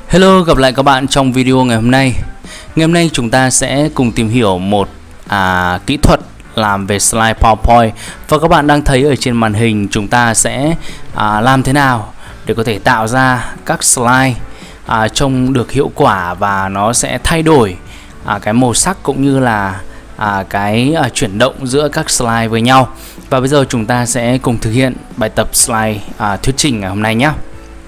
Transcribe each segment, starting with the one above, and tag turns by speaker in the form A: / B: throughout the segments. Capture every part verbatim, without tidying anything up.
A: Hello, gặp lại các bạn trong video ngày hôm nay. Ngày hôm nay chúng ta sẽ cùng tìm hiểu một à, kỹ thuật làm về slide PowerPoint. Và các bạn đang thấy ở trên màn hình chúng ta sẽ à, làm thế nào để có thể tạo ra các slide à, trông được hiệu quả và nó sẽ thay đổi à, cái màu sắc cũng như là à, cái à, chuyển động giữa các slide với nhau. Và bây giờ chúng ta sẽ cùng thực hiện bài tập slide à, thuyết trình ngày hôm nay nhé.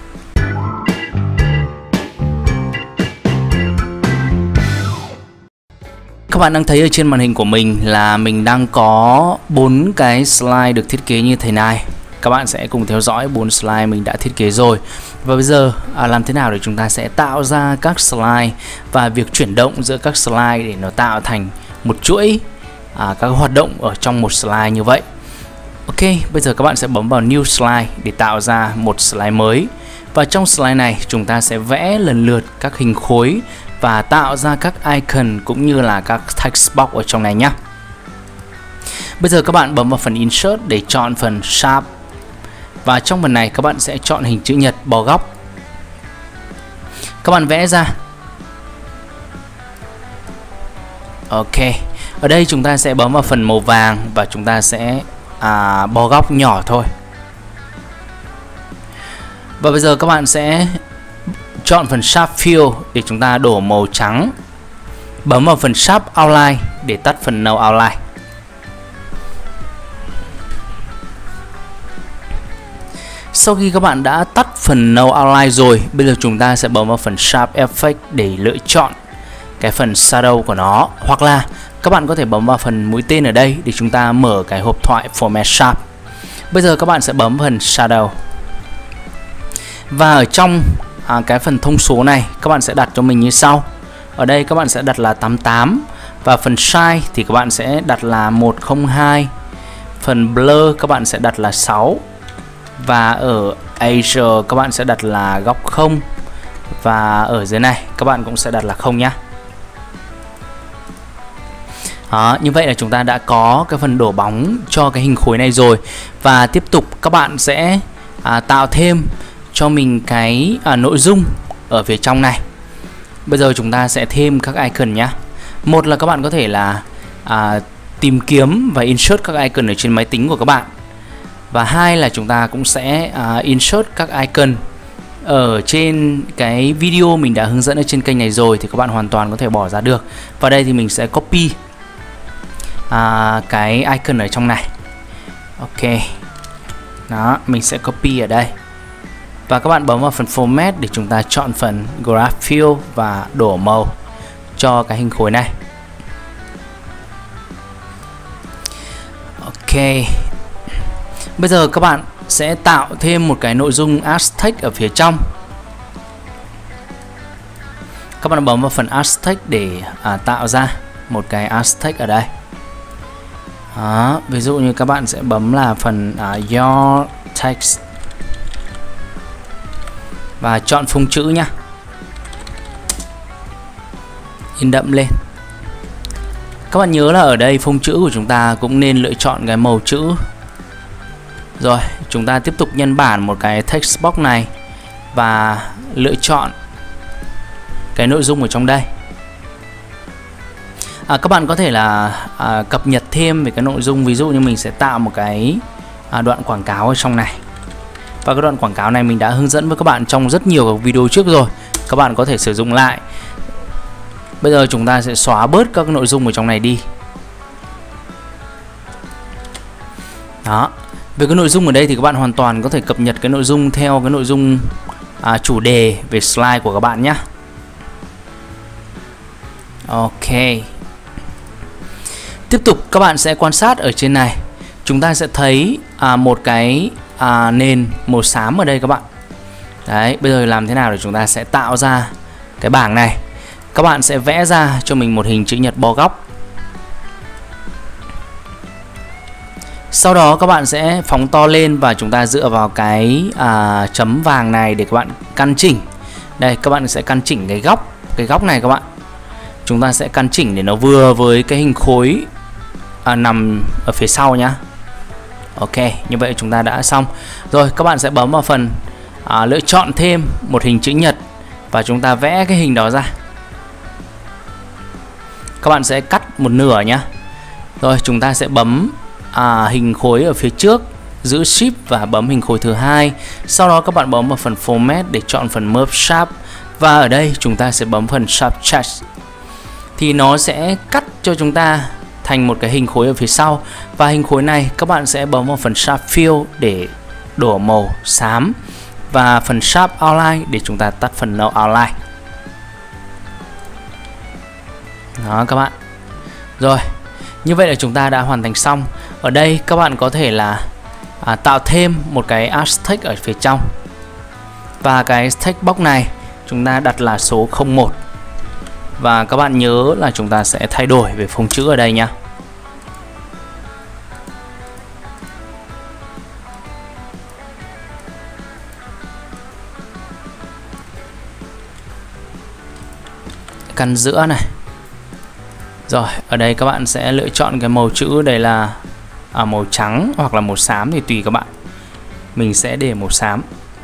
A: Các bạn đang thấy ở trên màn hình của mình là mình đang có bốn cái slide được thiết kế như thế này. Các bạn sẽ cùng theo dõi bốn slide mình đã thiết kế rồi. Và bây giờ à, làm thế nào để chúng ta sẽ tạo ra các slide và việc chuyển động giữa các slide để nó tạo thành một chuỗi à, các hoạt động ở trong một slide như vậy. Ok, bây giờ các bạn sẽ bấm vào New Slide để tạo ra một slide mới. Và trong slide này chúng ta sẽ vẽ lần lượt các hình khối và tạo ra các icon cũng như là các text box ở trong này nhé. Bây giờ các bạn bấm vào phần Insert để chọn phần Sharp. Và trong phần này các bạn sẽ chọn hình chữ nhật bò góc. Các bạn vẽ ra. Ok. Ở đây chúng ta sẽ bấm vào phần màu vàng và chúng ta sẽ à, bò góc nhỏ thôi. Và bây giờ các bạn sẽ chọn phần Sharp Fill để chúng ta đổ màu trắng. Bấm vào phần Sharp Outline để tắt phần No Outline. Sau khi các bạn đã tắt phần No Outline rồi, bây giờ chúng ta sẽ bấm vào phần Sharp Effect để lựa chọn cái phần Shadow của nó. Hoặc là các bạn có thể bấm vào phần mũi tên ở đây để chúng ta mở cái hộp thoại Format Sharp. Bây giờ các bạn sẽ bấm phần Shadow. Và ở trong À, cái phần thông số này các bạn sẽ đặt cho mình như sau. Ở đây các bạn sẽ đặt là tám mươi tám. Và phần size thì các bạn sẽ đặt là một không hai. Phần blur các bạn sẽ đặt là sáu. Và ở Azure các bạn sẽ đặt là góc không. Và ở dưới này các bạn cũng sẽ đặt là không nhé. Đó, như vậy là chúng ta đã có cái phần đổ bóng cho cái hình khối này rồi. Và tiếp tục các bạn sẽ à, tạo thêm cho mình cái à, nội dung ở phía trong này. Bây giờ chúng ta sẽ thêm các icon nhé. Một là các bạn có thể là à, tìm kiếm và insert các icon ở trên máy tính của các bạn. Và hai là chúng ta cũng sẽ à, insert các icon ở trên cái video mình đã hướng dẫn ở trên kênh này rồi, thì các bạn hoàn toàn có thể bỏ ra được. Và đây thì mình sẽ copy à, cái icon ở trong này. Ok. Đó, mình sẽ copy ở đây. Và các bạn bấm vào phần Format để chúng ta chọn phần Graph Fill và đổ màu cho cái hình khối này. Ok. Bây giờ các bạn sẽ tạo thêm một cái nội dung Alt Text ở phía trong. Các bạn bấm vào phần Alt Text để à, tạo ra một cái Alt Text ở đây. Đó, ví dụ như các bạn sẽ bấm là phần à, Your Text và chọn phông chữ nhá, in đậm lên. Các bạn nhớ là ở đây phông chữ của chúng ta cũng nên lựa chọn cái màu chữ. Rồi chúng ta tiếp tục nhân bản một cái text box này và lựa chọn cái nội dung ở trong đây. à, Các bạn có thể là à, cập nhật thêm về cái nội dung. Ví dụ như mình sẽ tạo một cái à, đoạn quảng cáo ở trong này. Và cái đoạn quảng cáo này mình đã hướng dẫn với các bạn trong rất nhiều các video trước rồi. Các bạn có thể sử dụng lại. Bây giờ chúng ta sẽ xóa bớt các nội dung ở trong này đi. Đó. Về cái nội dung ở đây thì các bạn hoàn toàn có thể cập nhật cái nội dung theo cái nội dung à, chủ đề về slide của các bạn nhé. Ok. Tiếp tục các bạn sẽ quan sát ở trên này. Chúng ta sẽ thấy à, một cái à, nền màu xám ở đây các bạn. Đấy, bây giờ làm thế nào để chúng ta sẽ tạo ra cái bảng này. Các bạn sẽ vẽ ra cho mình một hình chữ nhật bò góc. Sau đó các bạn sẽ phóng to lên và chúng ta dựa vào cái à, chấm vàng này để các bạn căn chỉnh. Đây, các bạn sẽ căn chỉnh cái góc, cái góc này các bạn. Chúng ta sẽ căn chỉnh để nó vừa với cái hình khối à, nằm ở phía sau nhá. Ok, như vậy chúng ta đã xong. Rồi các bạn sẽ bấm vào phần à, lựa chọn thêm một hình chữ nhật và chúng ta vẽ cái hình đó ra. Các bạn sẽ cắt một nửa nhé. Rồi chúng ta sẽ bấm à, hình khối ở phía trước, giữ Shift và bấm hình khối thứ hai. Sau đó các bạn bấm vào phần Format để chọn phần Merge Shape. Và ở đây chúng ta sẽ bấm phần Shape Change. Thì nó sẽ cắt cho chúng ta thành một cái hình khối ở phía sau. Và hình khối này các bạn sẽ bấm vào phần Shape Fill để đổ màu xám. Và phần Shape Outline để chúng ta tắt phần No Outline. Đó các bạn. Rồi, như vậy là chúng ta đã hoàn thành xong. Ở đây các bạn có thể là à, tạo thêm một cái Art Text ở phía trong. Và cái text box này chúng ta đặt là số không một. Và các bạn nhớ là chúng ta sẽ thay đổi về phông chữ ở đây nhé. Căn giữa này. Rồi, ở đây các bạn sẽ lựa chọn cái màu chữ đây là à, màu trắng hoặc là màu xám thì tùy các bạn. Mình sẽ để màu xám.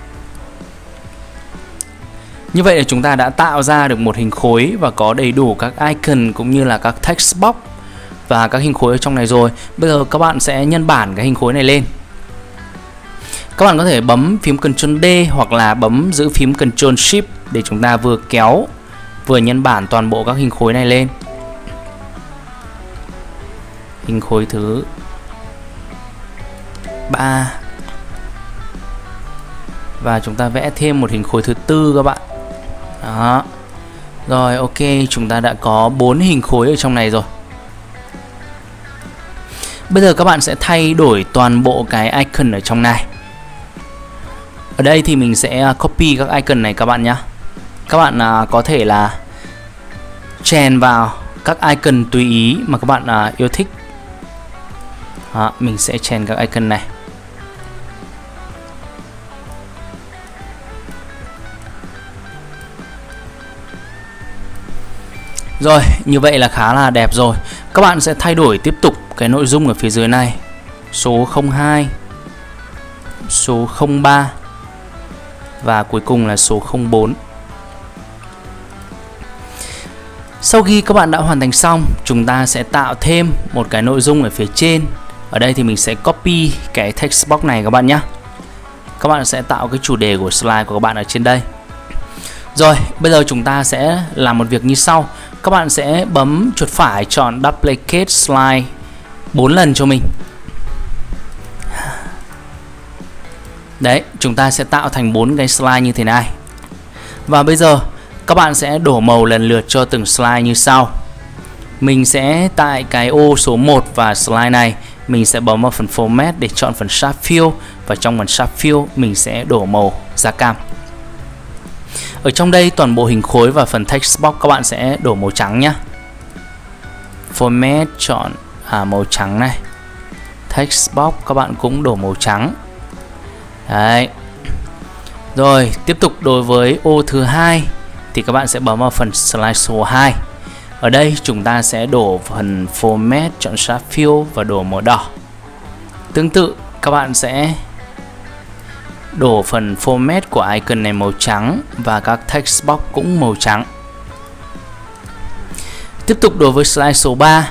A: Như vậy là chúng ta đã tạo ra được một hình khối và có đầy đủ các icon cũng như là các text box và các hình khối ở trong này rồi. Bây giờ các bạn sẽ nhân bản cái hình khối này lên. Các bạn có thể bấm phím Ctrl D hoặc là bấm giữ phím Ctrl Shift để chúng ta vừa kéo vừa nhân bản toàn bộ các hình khối này lên. Hình khối thứ ba. Và chúng ta vẽ thêm một hình khối thứ tư các bạn. Đó. Rồi ok, chúng ta đã có bốn hình khối ở trong này rồi. Bây giờ các bạn sẽ thay đổi toàn bộ cái icon ở trong này. Ở đây thì mình sẽ copy các icon này các bạn nhé. Các bạn à, có thể là chèn vào các icon tùy ý mà các bạn à, yêu thích. Đó, mình sẽ chèn các icon này. Rồi, như vậy là khá là đẹp rồi. Các bạn sẽ thay đổi tiếp tục cái nội dung ở phía dưới này. Số không hai, số không ba và cuối cùng là số không bốn. Sau khi các bạn đã hoàn thành xong, chúng ta sẽ tạo thêm một cái nội dung ở phía trên. Ở đây thì mình sẽ copy cái text box này các bạn nhé. Các bạn sẽ tạo cái chủ đề của slide của các bạn ở trên đây. Rồi, bây giờ chúng ta sẽ làm một việc như sau. Các bạn sẽ bấm chuột phải chọn Duplicate Slide bốn lần cho mình. Đấy, chúng ta sẽ tạo thành bốn cái slide như thế này. Và bây giờ các bạn sẽ đổ màu lần lượt cho từng slide như sau. Mình sẽ tại cái ô số một và slide này, mình sẽ bấm vào phần Format để chọn phần Shape Fill. Và trong phần Shape Fill mình sẽ đổ màu da cam. Ở trong đây toàn bộ hình khối và phần text box các bạn sẽ đổ màu trắng nhé. Format chọn à, màu trắng này. Text box các bạn cũng đổ màu trắng. Đấy. Rồi tiếp tục đối với ô thứ hai thì các bạn sẽ bấm vào phần slide số hai. Ở đây chúng ta sẽ đổ phần Format chọn Shape Fill và đổ màu đỏ. Tương tự các bạn sẽ đổ phần Format của icon này màu trắng và các text box cũng màu trắng. Tiếp tục đối với slide số ba,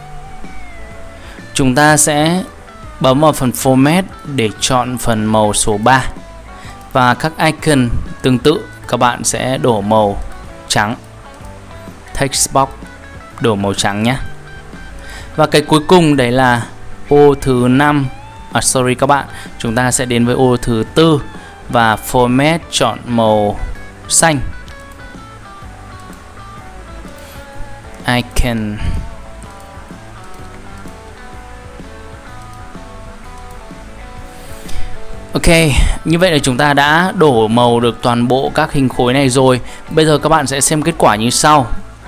A: chúng ta sẽ bấm vào phần Format để chọn phần màu số ba. Và các icon tương tự các bạn sẽ đổ màu trắng. Text box đổ màu trắng nhé. Và cái cuối cùng đấy là ô thứ năm. À, sorry các bạn, chúng ta sẽ đến với ô thứ tư và Format chọn màu xanh. Icon. Ok, như vậy là chúng ta đã đổ màu được toàn bộ các hình khối này rồi. Bây giờ các bạn sẽ xem kết quả như sau.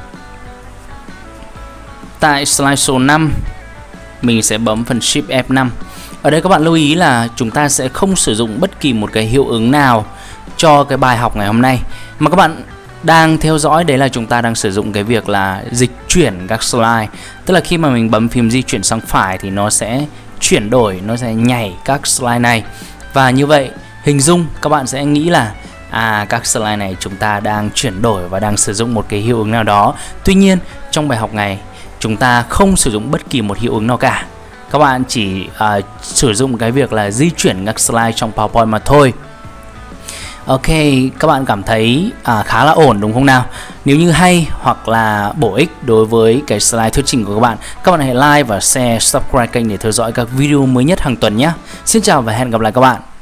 A: Tại slide số năm, mình sẽ bấm phần Shift F năm. Ở đây các bạn lưu ý là chúng ta sẽ không sử dụng bất kỳ một cái hiệu ứng nào cho cái bài học ngày hôm nay. Mà các bạn đang theo dõi đấy là chúng ta đang sử dụng cái việc là dịch chuyển các slide. Tức là khi mà mình bấm phím di chuyển sang phải thì nó sẽ chuyển đổi, nó sẽ nhảy các slide này. Và như vậy hình dung các bạn sẽ nghĩ là à các slide này chúng ta đang chuyển đổi và đang sử dụng một cái hiệu ứng nào đó. Tuy nhiên trong bài học này chúng ta không sử dụng bất kỳ một hiệu ứng nào cả. Các bạn chỉ uh, sử dụng cái việc là di chuyển các slide trong PowerPoint mà thôi. Ok, các bạn cảm thấy à, khá là ổn đúng không nào? Nếu như hay hoặc là bổ ích đối với cái slide thuyết trình của các bạn, các bạn hãy like và share, subscribe kênh để theo dõi các video mới nhất hàng tuần nhé. Xin chào và hẹn gặp lại các bạn.